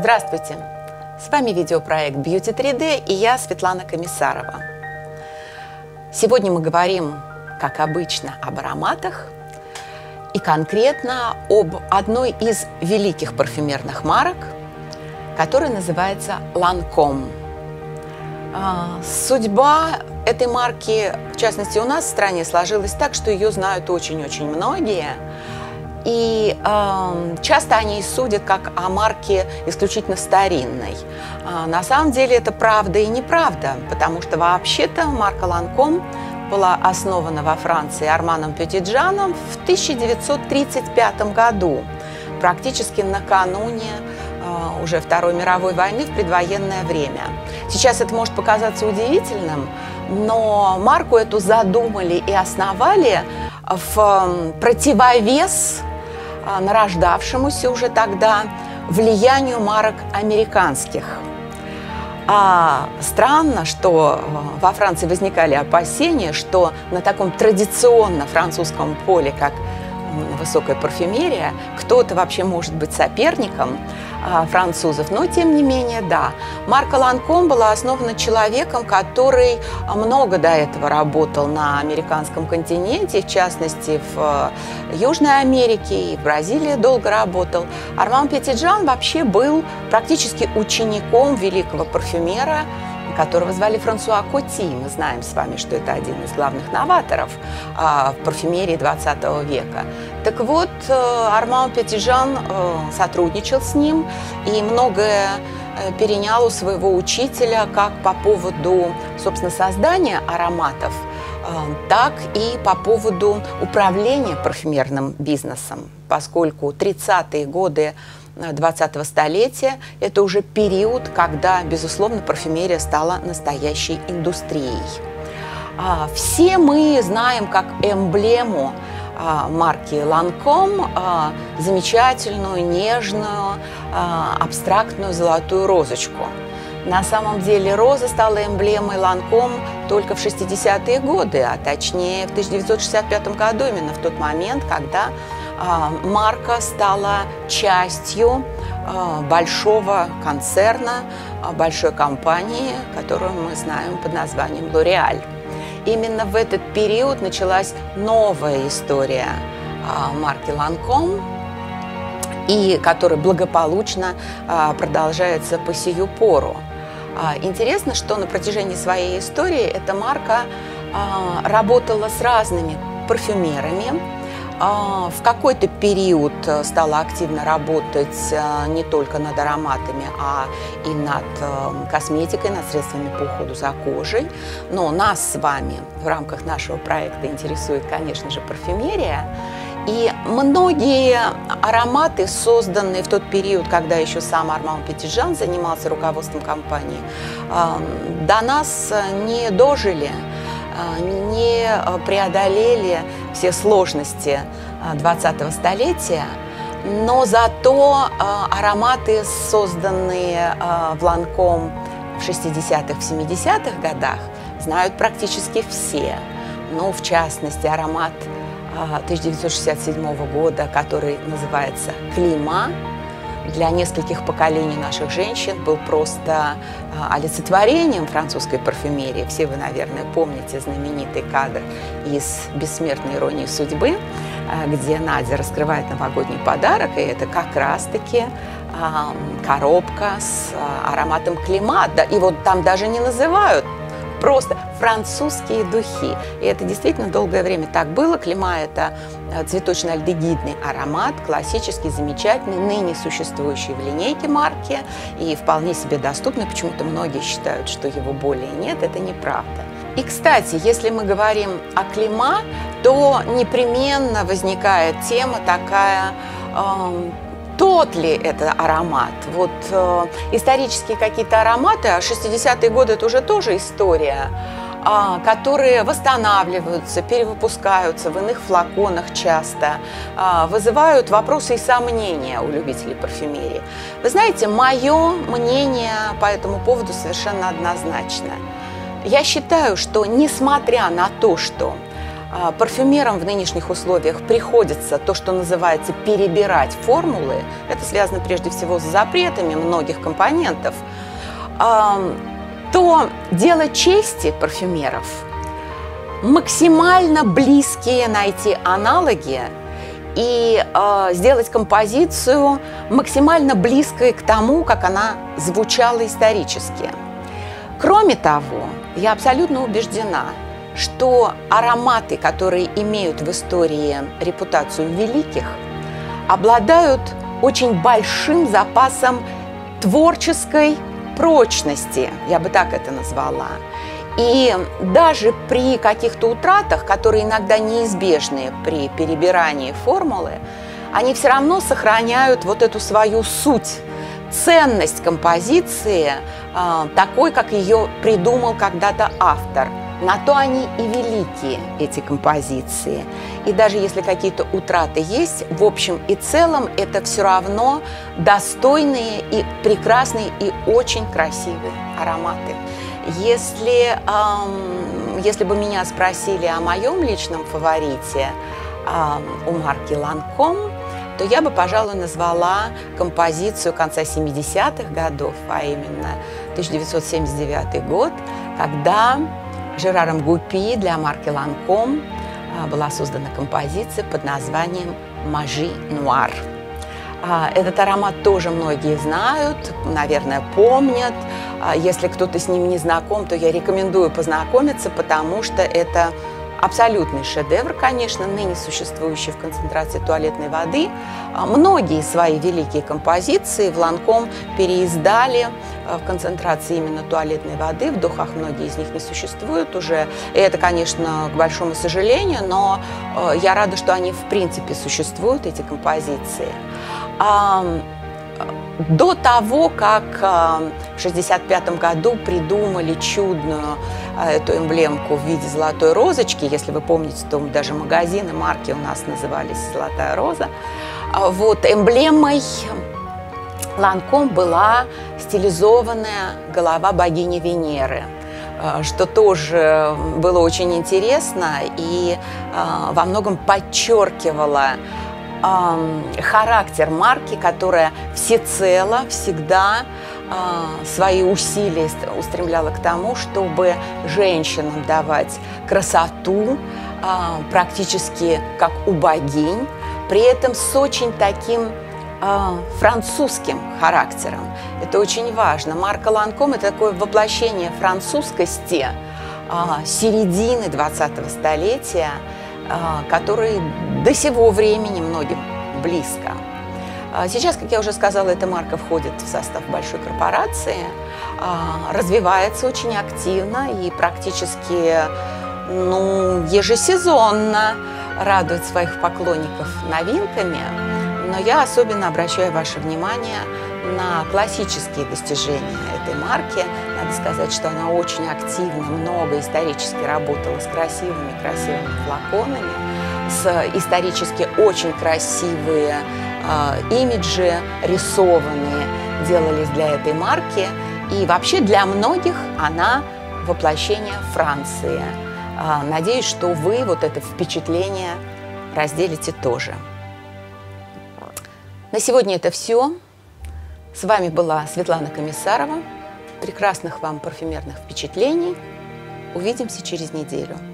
Здравствуйте! С вами видеопроект Beauty 3D и я, Светлана Комиссарова. Сегодня мы говорим, как обычно, об ароматах и конкретно об одной из великих парфюмерных марок, которая называется Lancôme. Судьба этой марки, в частности у нас в стране, сложилась так, что ее знают очень-очень многие. И часто они судят как о марке исключительно старинной. На самом деле это правда и неправда, потому что вообще-то марка Lancôme была основана во Франции Арманом Петиджаном в 1935 году, практически накануне уже Второй мировой войны, в предвоенное время. Сейчас это может показаться удивительным, но марку эту задумали и основали в противовес нарождавшемуся уже тогда влиянию марок американских. Странно, что во Франции возникали опасения, что на таком традиционно французском поле, как высокая парфюмерия, кто-то вообще может быть соперником французов, но тем не менее, да. Марка Lancôme была основана человеком, который много до этого работал на американском континенте, в частности в Южной Америке и в Бразилии долго работал. Арман Петиджан вообще был практически учеником великого парфюмера, которого звали Франсуа Коти. Мы знаем с вами, что это один из главных новаторов в парфюмерии 20 века. Так вот, Арман Петиджан сотрудничал с ним и многое перенял у своего учителя как по поводу, собственно, создания ароматов, так и по поводу управления парфюмерным бизнесом, поскольку 30-е годы 20-го столетия – это уже период, когда, безусловно, парфюмерия стала настоящей индустрией. Все мы знаем как эмблему марки Lancôme замечательную, нежную, абстрактную золотую розочку. На самом деле роза стала эмблемой Lancôme только в 60-е годы, а точнее в 1965 году, именно в тот момент, когда марка стала частью большого концерна, большой компании, которую мы знаем под названием L'Oréal. Именно в этот период началась новая история марки Lancôme, и которая благополучно продолжается по сию пору. Интересно, что на протяжении своей истории эта марка работала с разными парфюмерами. В какой-то период стала активно работать не только над ароматами, а и над косметикой, над средствами по уходу за кожей. Но нас с вами в рамках нашего проекта интересует, конечно же, парфюмерия. И многие ароматы, созданные в тот период, когда еще сам Арман Петиджан занимался руководством компании, до нас не дожили, не преодолели все сложности 20-го столетия, но зато ароматы, созданные в Lancôme в 60-х, в 70-х годах, знают практически все. Ну, в частности, аромат 1967 года, который называется «Клима», для нескольких поколений наших женщин был просто олицетворением французской парфюмерии. Все вы, наверное, помните знаменитый кадр из «Бессмертной иронии судьбы», где Надя раскрывает новогодний подарок, и это как раз-таки коробка с ароматом «Клима». И вот там даже не называют, просто французские духи. И это действительно долгое время так было. Клима – это цветочно-альдегидный аромат, классический, замечательный, ныне существующий в линейке марки и вполне себе доступный. Почему-то многие считают, что его более нет. Это неправда. И, кстати, если мы говорим о Клима, то непременно возникает тема такая, тот ли это аромат? Вот исторические какие-то ароматы, а 60-е годы – это уже тоже история, которые восстанавливаются, перевыпускаются в иных флаконах часто, вызывают вопросы и сомнения у любителей парфюмерии. Вы знаете, мое мнение по этому поводу совершенно однозначно. Я считаю, что несмотря на то, что парфюмерам в нынешних условиях приходится то, что называется, перебирать формулы. Это связано прежде всего с запретами многих компонентов. То дело чести парфюмеров максимально близкие найти аналоги и сделать композицию максимально близкой к тому, как она звучала исторически. Кроме того, я абсолютно убеждена, что ароматы, которые имеют в истории репутацию великих, обладают очень большим запасом творческой прочности, я бы так это назвала. И даже при каких-то утратах, которые иногда неизбежны при перебирании формулы, они все равно сохраняют вот эту свою суть, ценность композиции, такой, как ее придумал когда-то автор. На то они и великие, эти композиции. И даже если какие-то утраты есть, в общем и целом это все равно достойные и прекрасные и очень красивые ароматы. Если бы меня спросили о моем личном фаворите у марки Lancôme, то я бы, пожалуй, назвала композицию конца 70-х годов, а именно 1979 год, когда Жераром Гупи для марки Lancôme была создана композиция под названием «Magie Noire». Этот аромат тоже многие знают, наверное, помнят. Если кто-то с ним не знаком, то я рекомендую познакомиться, потому что это абсолютный шедевр, конечно, ныне существующий в концентрации туалетной воды. Многие свои великие композиции в Lancôme переиздали в концентрации именно туалетной воды. В духах многие из них не существуют уже. И это, конечно, к большому сожалению, но я рада, что они в принципе существуют, эти композиции. До того, как в 1965 году придумали чудную эту эмблемку в виде золотой розочки, если вы помните, то даже магазины, марки у нас назывались «Золотая роза», вот эмблемой Lancôme была стилизованная голова богини Венеры, что тоже было очень интересно и во многом подчеркивало характер марки, которая всецело, всегда свои усилия устремляла к тому, чтобы женщинам давать красоту практически как у богинь, при этом с очень таким французским характером. Это очень важно. Марка Lancôme – это такое воплощение французскости середины 20-го столетия, который до сего времени многим близко. Сейчас, как я уже сказала, эта марка входит в состав большой корпорации, развивается очень активно и практически ежесезонно радует своих поклонников новинками. Но я особенно обращаю ваше внимание на классические достижения этой марки. Надо сказать, что она очень активно, много исторически работала с красивыми флаконами, с исторически очень красивые имиджи, рисованные, делались для этой марки. И вообще для многих она воплощение Франции. Надеюсь, что вы вот это впечатление разделите тоже. На сегодня это все. С вами была Светлана Комиссарова. Прекрасных вам парфюмерных впечатлений. Увидимся через неделю.